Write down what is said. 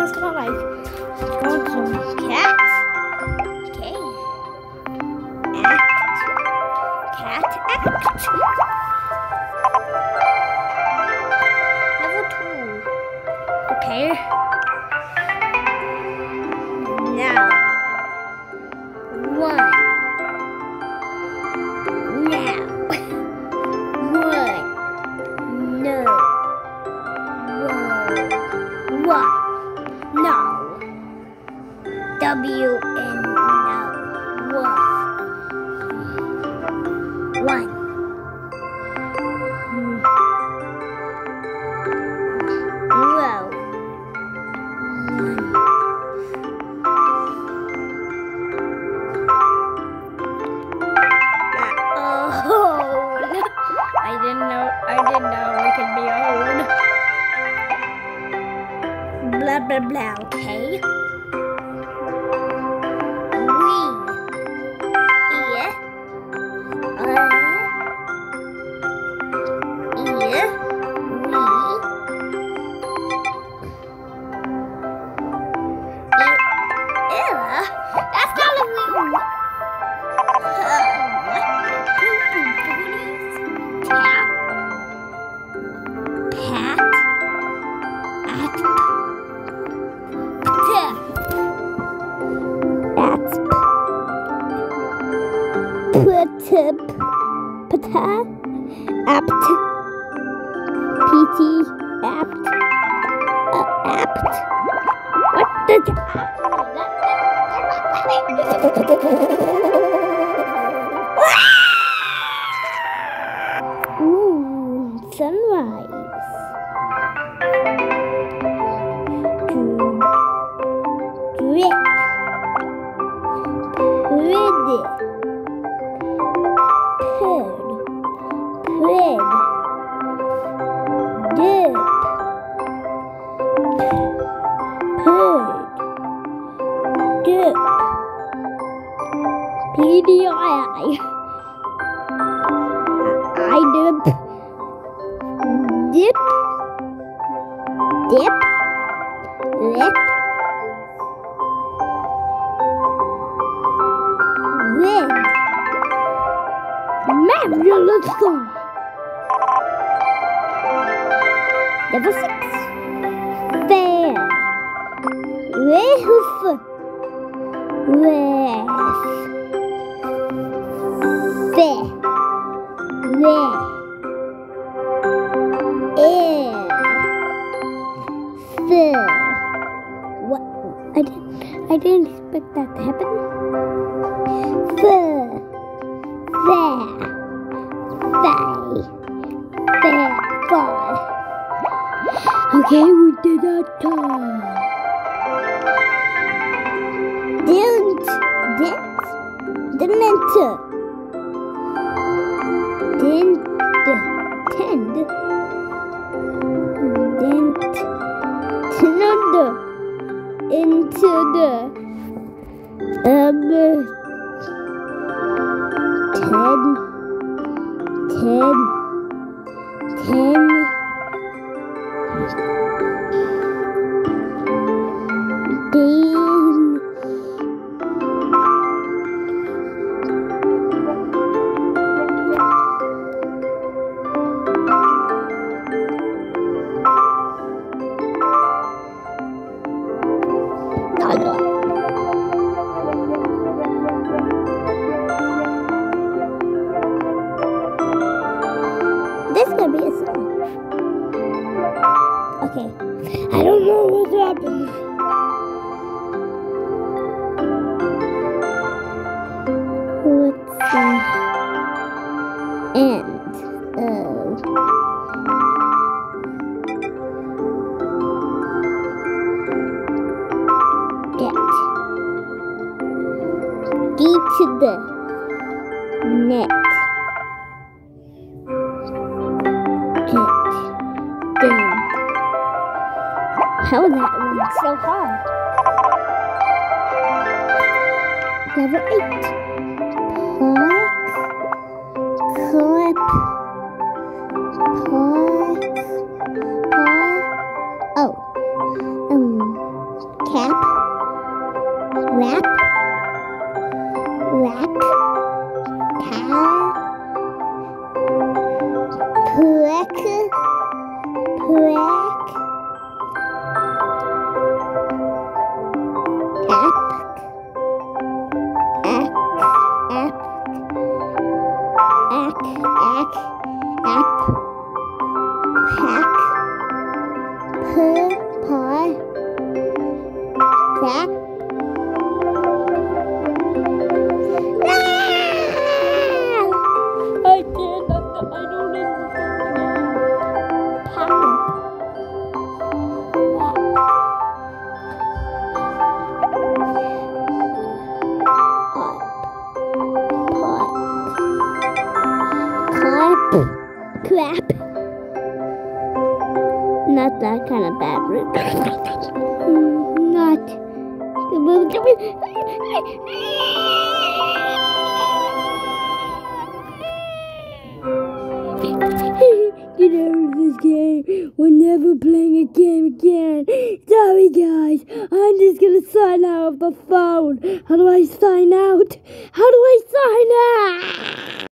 just gonna like go to cat. Okay. Cat act. Level 2. Okay. Now. 1. Now. 1. No. 1. No. W and no. 1. Whoa. 1. I didn't know it could be old. Blah blah blah, okay? That's not a wee. Apt, PT, apt, apt. What the? Ooh, sunrise. Drip, pretty. Pig, dip, pig, dip, PDI, I dip, dip, dip, lip, rig, marvelous song. Level 6. Fair. Roof. Ref. Fair. Ref. Air. Fair. What? I didn't expect that to happen. Fair. Fair. Fair. Fair. Okay, we did that time. Didn't. Into the 10. This is gonna be a song. Okay, I don't know what's happening. What's the end of get to the net. How is that one so hard? Level 8. Not that kind of bad. Not. Get out of this game. We're never playing a game again. Sorry, guys. I'm just gonna sign out of the phone. How do I sign out? How do I sign out?